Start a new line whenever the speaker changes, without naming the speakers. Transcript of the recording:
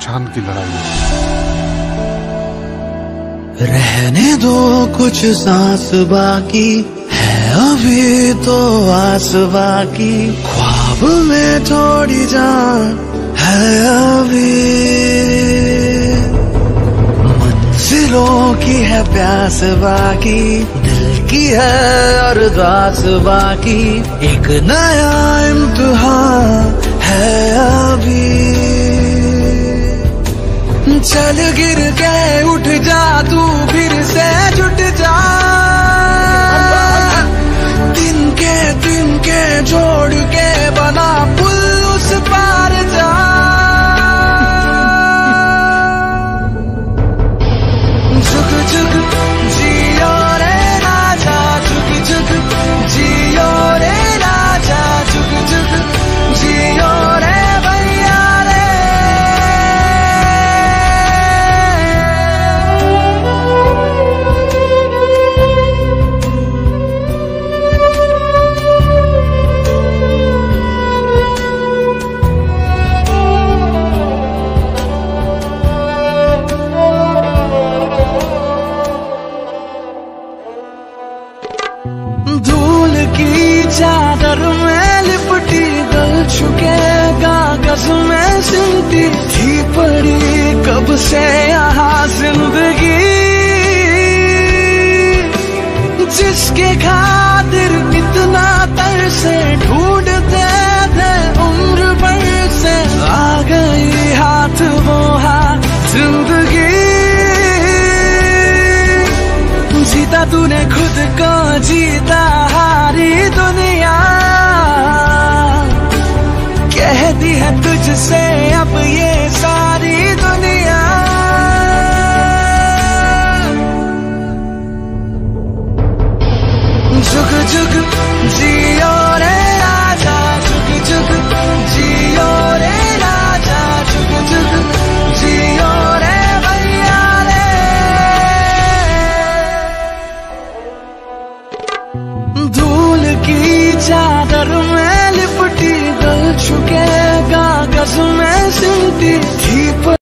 शान की लड़ाई है।
रहने दो कुछ सांस बाकी है, अभी तो आस बाकी, ख्वाब में थोड़ी जान है अभी, मंजिलों की है प्यास बाकी, दिल की है अरदास बाकी, एक नया इम्तिहान है अभी। चल गिर के उठ जा तू, फिर से जुट जा, दिन के जोड़ के बना पुल उस पार जा। झुक झुक जियो रे राजा, झुक झुक जियो रे राजा, झुक झुक जियो रे भैया रे। धूल की चादर में लिपटी, गल चुके कागज में सिमटी, थी पड़ी कब से यहाँ जिंदगी, जिसके खातिर इतना तरसे ढूंढते थे उम्र भर से, आ गई हाथ वो हाथ जिंदगी। जीता तूने खुद को, जीता हारी दुनिया, कहती है तुझसे अब ये सारी दुनिया। झुक झुक जियो रे राजा, झुक झुक जियो रे राजा, झुक झुक जियो रे भैया रे। धूल की चादर में लिपटी, गल चुके कागज में सिमटी, थी